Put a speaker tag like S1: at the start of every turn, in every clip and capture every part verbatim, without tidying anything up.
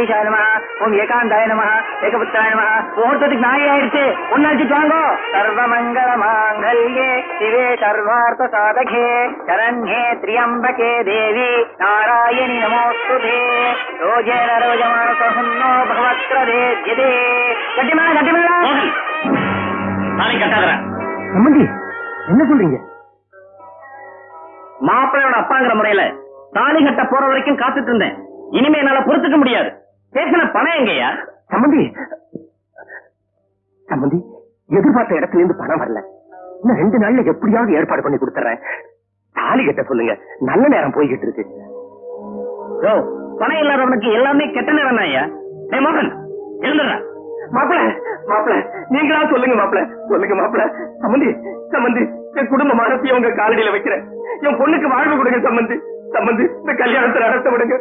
S1: ஏகீஷாய நம, ஓம் ஏகாந்தாய நம, ஏகபுத்திராய நம. முகூர்த்தத்துக்கு நாய் ஆயிடுச்சு, ஒன்னாச்சு வாங்கோ. சர்வமங்கல மாங்கல்யே சிவே சர்வார்த்த சாதகே சரண்யே திரியம்பகே தேவி நாராயணி நமோஸ்துதே. ரோஜேன ரோஜமான சகுன்னோ பகவத்ரதேத்யதே. கட்டிமேள கட்டிமேள.
S2: நாளைக்கு கட்டாதரா
S1: சம்பந்தி என்ன சொல்றீங்க?
S2: மாப்பிள்ளையோட அப்பாங்கிற முறையில தாலி கட்ட போற வரைக்கும் காத்துட்டு இருந்தேன். இனிமே என்னால பொறுத்துக்க முடியாது. பேசின பணம் எங்கயா?
S1: சம்பந்தி சம்பந்தி எதிர்பார்த்த இடத்துல இருந்து பணம் வரல. இன்னும் ரெண்டு நாள்ல எப்படியாவது ஏற்பாடு பண்ணி கொடுத்துறேன். தாலி கட்ட சொல்லுங்க, நல்ல நேரம் போய்கிட்டு இருக்கு.
S2: ஓ, பணம் இல்லாதவனுக்கு எல்லாமே கெட்ட நேரம் தான் ஐயா. ஏ மோகன் எழுந்துடுறா.
S1: மாப்பிள மாப்பிள நீங்களா சொல்லுங்க மாப்பிள, சொல்லுங்க மாப்பிள. சம்பந்தி சம்பந்தி என் குடும்ப மானத்தையும் உங்க காலடியில வைக்கிறேன். என் பொண்ணுக்கு வாழ்வு கொடுங்க சம்பந்தி. சம்பந்தி இந்த கல்யாணத்தை நடத்த விடுங்க.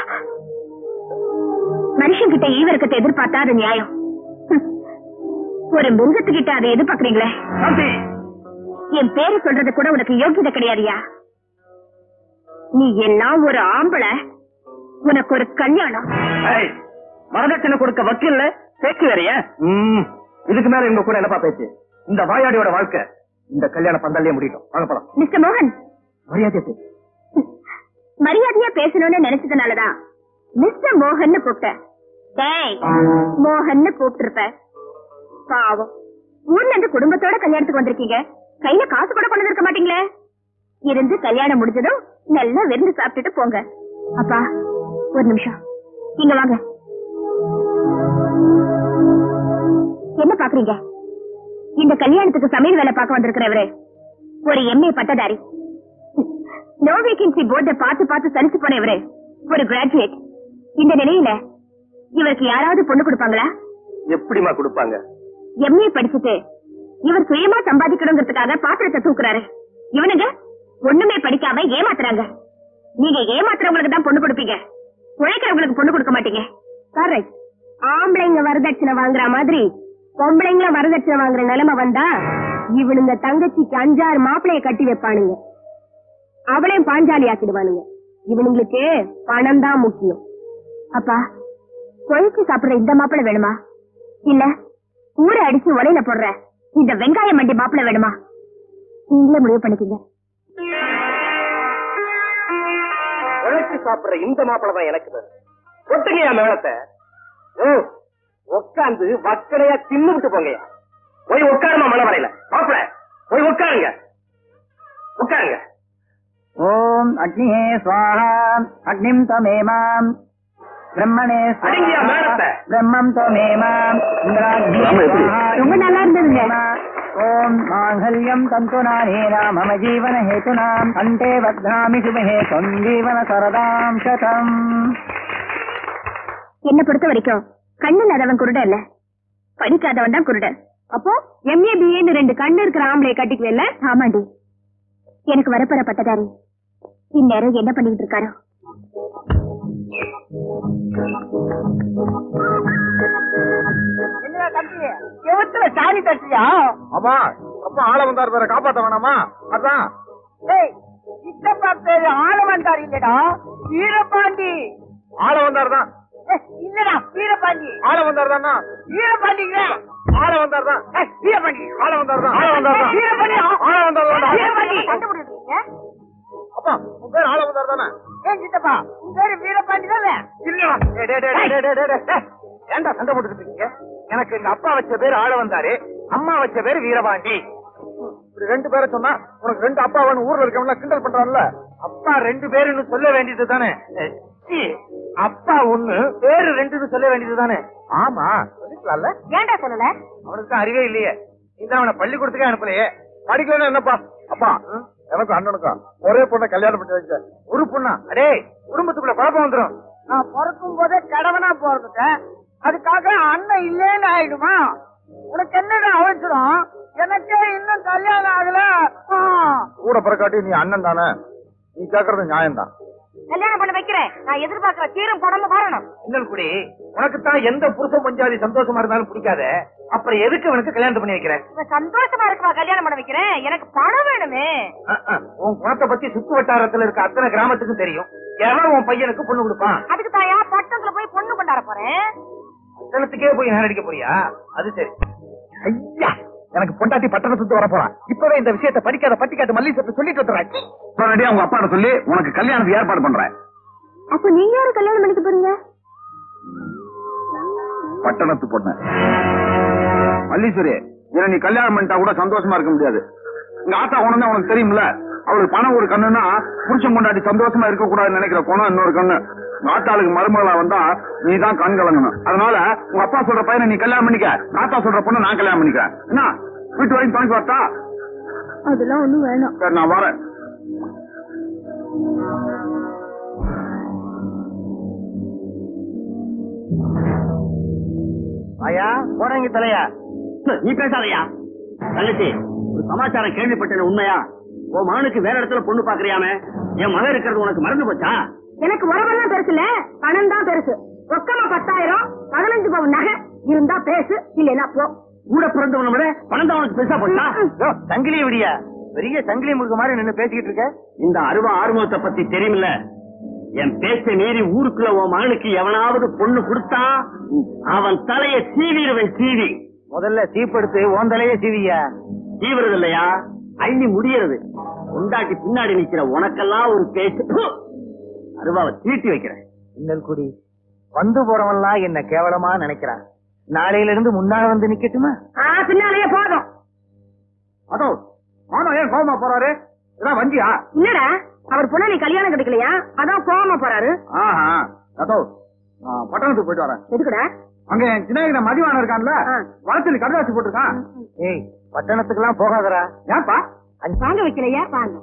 S3: மனுஷன் கிட்ட ஈவரக்கத்தை எதிர்பார்த்தா அது நியாயம். ஒரு மிருகத்துக்கிட்ட அதை எதிர்பார்க்கறீங்களே. என் பேரு சொல்றது கூட உனக்கு யோகியதை கிடையாதுயா. நீ எல்லாம் ஒரு ஆம்பளை, உனக்கு ஒரு கல்யாணம்.
S2: வரதட்சணை கொடுக்க வக்கீல்ல பேச்சு வேறையா?
S1: இதுக்கு மேல இவங்க கூட என்னப்பா பேச்சு? இந்த வாயாடியோட வாழ்க்கை இந்த கல்யாண பந்தல்லே முடியும். வாங்க போலாம்.
S3: மிஸ்டர் மோகன்,
S1: மரியாதை
S3: மரியாதையா பேசணும்னு நினைச்சதுனாலதான் மிஸ்டர் மோகன் கூப்பிட்டேன். மோகன் கூப்பிட்டு இருப்ப. பாவம், ஊர்ல இருந்து குடும்பத்தோட கல்யாணத்துக்கு வந்திருக்கீங்க. கையில காசு கூட கொண்டு இருக்க மாட்டீங்களே. இருந்து கல்யாணம் முடிஞ்சதும் நல்லா விருந்து சாப்பிட்டுட்டு போங்க. அப்பா ஒரு நிமிஷம் இங்க வாங்க. என்ன பாக்குறீங்க? இந்த கல்யாணத்துக்கு சமையல் வேலை பார்க்க வந்திருக்கிறவரு ஒரு எம்ஏ பட்டதாரி. நோ வேகன்சி போர்ட பார்த்து பார்த்து சலிச்சு போனவரு ஒரு கிராஜுவேட். இந்த நிலையில இவருக்கு யாராவது பொண்ணு கொடுப்பாங்களா?
S1: எப்படிமா கொடுப்பாங்க?
S3: எம்ஏ படிச்சுட்டு இவர் சுயமா சம்பாதிக்கணுங்கிறதுக்காக பாத்திரத்தை தூக்குறாரு. இவனுங்க ஒண்ணுமே படிக்காம ஏமாத்துறாங்க. நீங்க ஏமாத்துறவங்களுக்கு தான் பொண்ணு கொடுப்பீங்க, உழைக்கிறவங்களுக்கு பொண்ணு கொடுக்க மாட்டீங்க. கரெக்ட். ஆம்பளைங்க வரதட்சணை வாங்குற மாதிரி பொம்பளைங்கள வரதட்சணை வாங்குற நிலைமை வந்தா இவனுங்க தங்கச்சிக்கு அஞ்சாறு மாப்பிளைய கட்டி வைப்பானுங்க. அவளையும் பாஞ்சாலி ஆக்கிடுவானுங்க. இவனுங்களுக்கு பணம் தான் முக்கியம். அப்பா, கொழிச்சு சாப்பிடுற இந்த மாப்பிளை வேணுமா, இல்ல ஊரை அடிச்சு உலையில போடுற இந்த வெங்காய மண்டி மாப்பிளை வேணுமா? நீங்களே முடிவு பண்ணிக்கீங்க.
S1: உழைச்சு சாப்பிடுற இந்த மாப்பிளை தான் எனக்கு வேணும். கொட்டுங்கயா மேளத்தை. உட்காந்து வக்கடையா தின்னுட்டு போங்கயா. போய் உட்காருமா மனவரையில. மாப்பிள போய் உட்காருங்க, உட்காருங்க.
S4: ஓம் அக்னியே ஸ்வாஹா அக்னிம் தமேமாம் பிரம்மணே ஸ்வாஹா பிரம்மம் தமேமாம் இந்திராக்னி ஸ்வாஹா.
S3: ரொம்ப நல்லா இருந்ததுங்க.
S4: ஓம் மாங்கல்யம் தந்துநானேன மம ஜீவன ஹேதுனாம் கண்டே வத்ராமி சுபஹே த்வம் ஜீவன சரதாம் சதம்.
S3: என்ன பொறுத்த வரைக்கும் கண்ணு இல்லாதவன் குருட இல்ல, படிக்காதவன் தான் குருடன். அப்போ எம்ஏ பிஏன்னு ரெண்டு கண்ணு இருக்கிற ஆம்பளை கட்டிக்குவேல்ல? ஆமாண்டி. எனக்கு வரப்போற பட்டதாரி இந்நேரம் என்ன பண்ணிட்டு இருக்காரோ.
S4: சாணி தட்டியா?
S1: ஆமா, அப்பா ஆள வந்தார் பேர காப்பாத்த வேணாமா? அதான்
S4: சித்தப்பா பேரு ஆள வந்தார் இல்லடா, வீரபாண்டி.
S1: ஆள வந்தார் தான்
S4: இல்லடா, வீரபாண்டி.
S1: ஆள வந்தார் தானா?
S4: வீரபாண்டிங்க.
S1: ஆள வந்தார் தான்
S4: வீரபாண்டி.
S1: ஆள வந்தார் தான் ஆள வந்தார் தான்
S4: வீரபாண்டி.
S1: ஆள வந்தார் தான்
S4: வீரபாண்டி. கண்டுபிடிச்சீங்க?
S1: அப்பா உன் பேர் ஆள வந்தார் தானே?
S4: ஏன் சித்தப்பா உன் பேரு வீரபாண்டி தானே?
S1: இல்லடா. டேய் டேய் டேய் டேய் டேய் டேய் ஏன்டா சண்டை போட்டுக்கிட்டு இருக்கீங்க? எனக்கு எங்க அப்பா வச்ச பேரு ஆள வந்தாரு, அம்மா வச்ச பேரு வீரபாண்டி. இப்படி ரெண்டு பேரை சொன்னா உனக்கு ரெண்டு அப்பாவன்னு ஊர்ல இருக்கவங்க கிண்டல் பண்றான்ல. அப்பா ரெண்டு பேருன்னு சொல்ல வேண்டியது தானே? அப்பா ஒண்ணு பேரு ரெண்டுன்னு சொல்ல வேண்டியது தானே? ஆமா சொல்லிக்கலாம்ல.
S3: ஏன்டா சொல்லல?
S1: அவனுக்கு தான் அறிவே இல்லையே. இந்த அவனை பள்ளிக்கூடத்துக்கே அனுப்பலையே. படிக்கலன்னா என்னப்பா? அப்பா எனக்கும் அண்ணனுக்கும் ஒரே பொண்ணை கல்யாணம் பண்ணி வச்ச. ஒரு பொண்ணா? அடே குடும்பத்துக்குள்ள குழப்பம் வந்துடும்.
S4: நான் பிறக்கும் போதே கடவனா பிறந்துட்டேன், அதுக்காக அண்ணன் இல்லேன்னு ஆயிடுமா? உனக்கு என்னடா அவசரம்? எனக்கே இன்னும் கல்யாணம் ஆகல.
S1: கூட பிறக்காட்டி நீ அண்ணன் தானே, நீ கேக்குறது நியாயம் தான்.
S3: கல்யாணம் பண்ண வைக்கிறேன். நான் எதிர்பார்க்கிற தீரம் பணமும் வரணும்.
S1: இன்னும் குடி உனக்கு தான் எந்த புருஷ பஞ்சாதி சந்தோஷமா இருந்தாலும் பிடிக்காத. அப்புறம் எதுக்கு அவனுக்கு கல்யாணம் பண்ணி வைக்கிறேன்?
S3: சந்தோஷமா இருக்குமா கல்யாணம் பண்ண வைக்கிறேன்? எனக்கு பணம் வேணுமே.
S1: உன் குணத்தை பத்தி சுத்து வட்டாரத்துல இருக்க அத்தனை கிராமத்துக்கும் தெரியும். எவன் உன் பையனுக்கு பொண்ணு கொடுப்பான்?
S3: அதுக்கு தாயா பட்டணத்துல போய் பொண்ணு கொண்டாட போறேன்.
S1: பட்டணத்துக்கே போய் நான் அடிக்க போறியா? அது சரி. ஐயா, எனக்கு பொண்டாட்டி பட்டணம் சுத்து வர போறான். இப்பவே இந்த விஷயத்தை படிக்காத பட்டிக்காத மல்லி சத்து சொல்லிட்டு வந்துடுறேன்.
S2: உங்க அப்பாட்ட சொல்லி உனக்கு கல்யாணத்துக்கு ஏற்பாடு பண்றேன்.
S3: அப்ப நீங்க யாரும் கல்யாணம் பண்ணிக்க போறீங்க?
S2: பட்டணத்து பொண்ணு மல்லீஸ்வரி, இதை நீ கல்யாணம் பண்ணிட்டா கூட சந்தோஷமா இருக்க முடியாது. இங்க ஆத்தா குணம் தான் உனக்கு தெரியும்ல. அவளுக்கு பணம் ஒரு கண்ணுன்னா புருஷன் கொண்டாடி சந்தோஷமா இருக்க கூடாதுன்னு நினைக்கிற குணம் இன்னொரு கண்ணு. நாட்டாளுக்கு மருமகளா வந்தா நீ தான் கண் கலங்கணும். அதனால உங்க அப்பா சொல்ற பையனை நீ கல்யாணம் பண்ணிக்க, நாத்தா சொல்ற பொண்ணை நான் கல்யாணம் பண்ணிக்கிறேன். என்ன வீட்டு வரைக்கும் துணைக்கு வரட்டா?
S3: அதெல்லாம் ஒண்ணும் வேணும்.
S2: சரி, நான் வரேன்.
S1: ஐயா போறீங்க தலையா?
S2: நீ பேசாதையா தங்கச்சி. ஒரு சமாச்சாரம் கேள்விப்பட்டேன், உண்மையா? உன் மகனுக்கு வேற இடத்துல பொண்ணு பாக்குறியாமே. என் மகன் இருக்கிறது உனக்கு மறந்து போச்சா?
S3: எனக்கு உறவெல்லாம் பெருசு இல்ல, பணம் தான் பெருசு. ரொக்கமா பத்தாயிரம், பதினஞ்சு பவுன் நகை இருந்தா பேசு, இல்லைன்னா போ.
S2: கூட பிறந்தவன விட பணம் தான் உனக்கு பெருசா போச்சா?
S1: சங்கிலி விடியா, பெரிய சங்கிலி முருக மாதிரி நின்னு பேசிக்கிட்டு இருக்க.
S2: இந்த அருவா ஆர்வத்தை பத்தி தெரியுமில்ல. என் பேச்சை மீறி ஊருக்குள்ள உன் மகனுக்கு எவனாவது பொண்ணு கொடுத்தா அவன் தலைய சீவிடுவன். சீவி
S1: முதல்ல சீப்படுத்து உன் தலைய சீவியா.
S2: சீவுறது இல்லையா, அள்ளி முடியறது. உண்டாட்டி பின்னாடி நிக்கிற உனக்கெல்லாம் ஒரு பேச்சு. அருவாவை தீட்டி வைக்கிறேன்.
S1: இன்னல் குடி வந்து போறவன்லாம் என்ன கேவலமா நினைக்கிறான். நாளையில இருந்து முன்னால வந்து நிக்கட்டுமா?
S3: பின்னாலேயே போதும்.
S1: அதோ மாமா ஏன் கோமா போறாரு? இதான் வஞ்சியா?
S3: இல்லடா, அவர் பொண்ணு நீ கல்யாணம் கிடைக்கலையா, அதான் கோவமா போறாரு.
S1: ஆஹா, அதோ பட்டணத்துக்கு போயிட்டு வரேன்.
S3: எதுக்குடா?
S1: அங்க என் சின்ன மதிவான இருக்கான்ல, வளர்த்து கடுதாசி போட்டிருக்கான். ஏய், பட்டணத்துக்கு எல்லாம் போகாதரா. ஏன்பா
S3: வாங்க வைக்கலையா? வாங்க.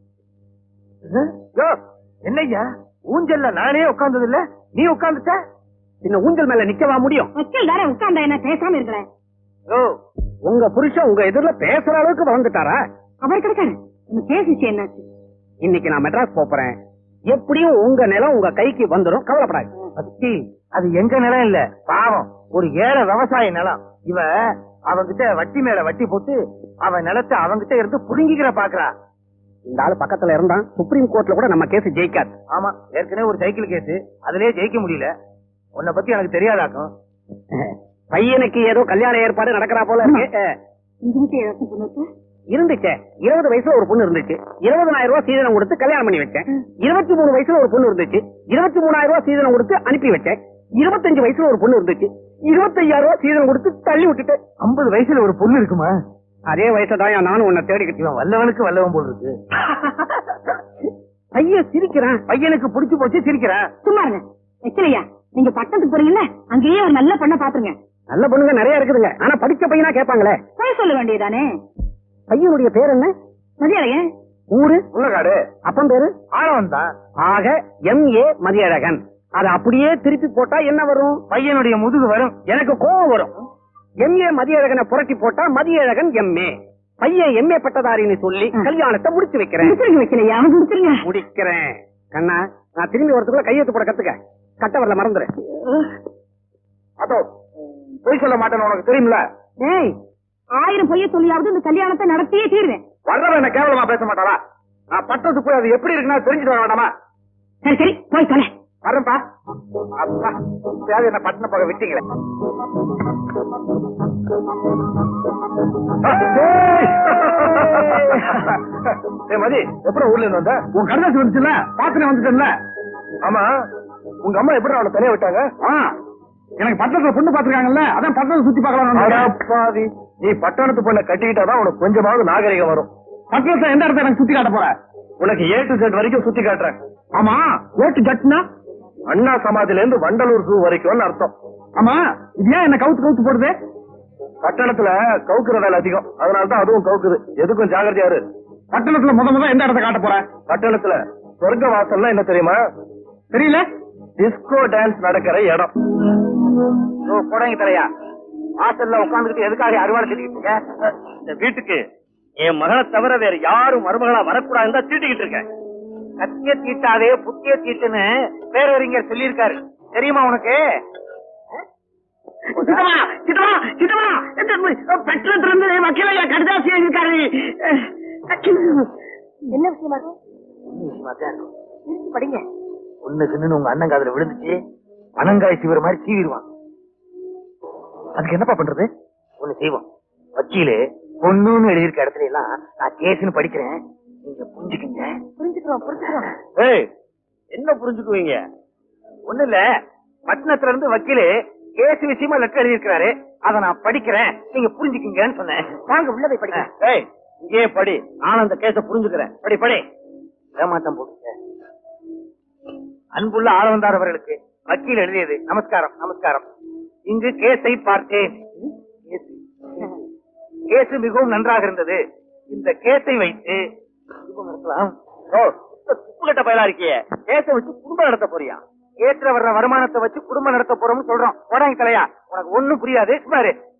S1: என்னய்யா ஊஞ்சல்ல நானே உட்கார்ந்தது இல்ல, நீ உட்கார்ந்துட்ட.
S2: இந்த ஊஞ்சல் மேல நிக்கவா முடியும்?
S3: வக்கீல் தானே உட்கார்ந்தா என்ன, பேசாம இருக்கிறேன்.
S1: ஓ, உங்க புருஷன் உங்க எதிரில பேசுற அளவுக்கு வளர்ந்துட்டாரா?
S3: அவர் கிடைக்காரு. உங்க கேஸ் விஷயம் என்னாச்சு?
S2: இன்னைக்கு நான் மெட்ராஸ் போறேன். எப்படியும் உங்க நிலம் உங்க கைக்கு வந்துடும், கவலைப்படாது.
S1: வக்கீல், அது எங்க நிலம் இல்ல, பாவம் ஒரு ஏழை விவசாய நிலம். இவ அவங்கிட்ட வட்டி மேல வட்டி போட்டு அவன் நிலத்தை அவங்கிட்ட இருந்து புடுங்கிக்கிற பாக்குறா.
S2: இந்த ஆளு பக்கத்துல இருந்தா சுப்ரீம் கோர்ட்ல கூட நம்ம கேஸ் ஜெயிக்காது.
S1: ஆமா, ஏற்கனவே ஒரு சைக்கிள் கேஸ், அதுலயே ஜெயிக்க முடியல. உன்னை பத்தி எனக்கு தெரியாதாக்கும்.
S2: பையனுக்கு ஏதோ கல்யாண ஏற்பாடு நடக்கிறா போல இருக்கு. இருந்துச்சு, இருபது வயசுல ஒரு பொண்ணு இருந்துச்சு. இருபதாயிரம் ரூபாய் சீதனம் கொடுத்து கல்யாணம் பண்ணி வச்சேன். இருபத்தி மூணு வயசுல ஒரு பொண்ணு இருந்துச்சு. இருபத்தி மூணாயிரம் ரூபாய் சீதனம் கொடுத்து அனுப்பி வச்சேன். இருபத்தஞ்சு வயசுல ஒரு பொண்ணு இருந்துச்சு. இருபத்தையாயிரம் ரூபாய் சீதனம் கொடுத்து தள்ளி விட்டுட்டு.
S1: ஐம்பது வயசுல ஒரு பொண்ணு இருக்குமா?
S2: அதே வயசுல தான் நானும் உன்னை தேடிக்கிட்டு.
S1: வல்லவனுக்கு வல்லவன் போல் இருக்கு.
S2: பையன் சிரிக்கிறான்,
S1: பையனுக்கு புடிச்சு போச்சு சிரிக்கிறான்.
S3: சும்மா இருங்க. வைக்கலையா, நீங்க பட்டத்துக்கு போறீங்கல்ல, அங்கேயே ஒரு நல்ல பொண்ணை பாத்துருங்க.
S2: நல்ல பொண்ணுங்க நிறைய இருக்குதுங்க, ஆனா படிச்ச பையனா கேட்பாங்களே.
S3: போய் சொல்ல வேண்டியதானே.
S2: பையனுடைய பேர் என்ன?
S3: மதியழகன்.
S2: ஊரு?
S1: உள்ளகாடு.
S2: அப்பன் பேரு?
S1: ஆழவன் தான்.
S2: ஆக எம் ஏ மதியழகன். அது அப்படியே திருப்பி போட்டா என்ன வரும்?
S1: பையனுடைய முதுகு வரும்.
S2: எனக்கு கோபம் வரும். எம் ஏ மதியழகனை புரட்டி போட்டா மதியழகன் எம் ஏ. பையன் எம் ஏ பட்டதாரின்னு சொல்லி கல்யாணத்தை முடிச்சு வைக்கிறேன்.
S3: வைக்கலையா? முடிச்சிருங்க.
S2: முடிக்கிறேன். கண்ணா, நான் திரும்பி வரதுக்குள்ள கையெழுத்து போட கத்துக்க. கட்ட வரல மறந்துரு.
S1: அதோ பொய் சொல்ல மாட்டேன்னு உனக்கு தெரியுமில்ல.
S3: ஏய், ஆயிரம் பொய்ய சொல்லியாவது இந்த கல்யாணத்தை நடத்தியே தீர்வேன்.
S1: வர்றவன் என்ன கேவலமா பேச மாட்டாளா? நான் பட்டத்துக்கு போய் அது எப்படி இருக்குன்னா தெரிஞ்சுட்டு வர வேண்டாமா?
S3: சரி சரி, போய் தொலை.
S1: வரேன்ப்பா. அப்பா, இப்பயாவது என்ன பட்டண போக விட்டீங்களே. மதி, எப்படி ஊர்ல இருந்து வந்த? உன் கடைசி வந்துச்சுல்ல, பாத்துனே வந்துட்டேன்ல. ஆமா, உங்க அம்மா எப்படி அவளை தனியா விட்டாங்க? எனக்கு பட்டணத்துல பொண்ணு பாத்துருக்காங்கல்ல, அதான் பட்டணத்தை சுத்தி பாக்கலாம். நீ பட்டணத்து பொண்ணை கட்டிக்கிட்டாதான் உனக்கு கொஞ்சமாவது நாகரிகம் வரும். பட்டணத்துல எந்த இடத்த எனக்கு சுத்தி காட்ட போற? உனக்கு ஏ டு ஜெட் வரைக்கும் சுத்தி காட்டுறேன். ஆமா, ஏ டு ஜெட்னா அண்ணா சமாதில இருந்து வண்டலூர் ஜூ வரைக்கும் அர்த்தம். ஆமா, இது ஏன் என்ன கவுத்து கவுத்து போடுது? பட்டணத்துல கவுக்குற வேலை அதிகம், அதனாலதான் அதுவும் கவுக்குது. எதுக்கும் ஜாகிரதையா இரு. பட்டணத்துல முத முத எந்த இடத்த காட்ட போற? பட்டணத்துல சொர்க்க வாசல்னா என்ன தெரியுமா? தெரியல. டிஸ்கோ டான்ஸ் நடக்கிற இடம். போடங்க தலையா, வாசல்ல உட்காந்துக்கிட்டு எதுக்காக அறுவாடை திட்டிக்கிட்டு இருக்க? இந்த வீட்டுக்கு என் மகளை தவிர வேற யாரும் மருமகளா வரக்கூடாதுன்னு தான் தீட்டிக்கிட்டு இருக்கேன். கத்திய தீட்டாவே புத்திய தீட்டுன்னு பேரறிஞர் சொல்லியிருக்காரு, தெரியுமா உனக்கு? சித்தமா சித்தமா சித்தமா பட்டணத்துல இருந்து வக்கீலையா கடிதாசி எழுதிருக்காரு.
S3: என்ன விஷயமா
S1: விஷயமா தான் இருக்கும். படிங்க. ஒண்ணு சின்ன உங்க அண்ணன் காதுல விழுந்துச்சு, பனங்காய் சீவிர மாதிரி சீவிடுவான். அதுக்கு என்னப்பா பண்றது? ஒண்ணு செய்வோம். வக்கீலு பொண்ணுன்னு எழுதியிருக்க இடத்துல எல்லாம் நான் கேஸ்ன்னு படிக்கிறேன், நீங்க புரிஞ்சுக்குங்க.
S3: புரிஞ்சுக்கிறோம் புரிஞ்சுக்கிறோம்.
S1: ஏய், என்ன புரிஞ்சுக்குவீங்க? ஒண்ணு இல்ல, பட்டணத்துல இருந்து வக்கீலு கேஸ் விஷயமா லெட்டர் எழுதியிருக்கிறாரு, அதை நான் படிக்கிறேன், நீங்க புரிஞ்சுக்குங்கன்னு சொன்னேன்.
S3: வாங்க உள்ள போய் படிங்க.
S1: ஏய், இங்கே படி, நான் அந்த கேஸ புரிஞ்சுக்கிறேன். படி படி. ஏமாட்டம் போட்டுங்க. அன்புள்ள ஆளவந்தார் அவர்களுக்கு வக்கீல் எழுதியது. நமஸ்காரம் நமஸ்காரம். இங்கு கேஸை பார்த்தேன். கேஸ் மிகவும் நன்றாக இருந்தது. இந்த கேஸை வைத்து குடும்பம் நடத்தலாம். ஓ, துப்பு கட்ட பயலா இருக்கியே, கேஸை வச்சு குடும்பம் நடத்த போறியா? கேஸ்ல வர்ற வருமானத்தை வச்சு குடும்பம் நடத்த போறோம்னு சொல்றோம். உடனே தலையா, உனக்கு ஒண்ணும் புரியாது. சுமாரு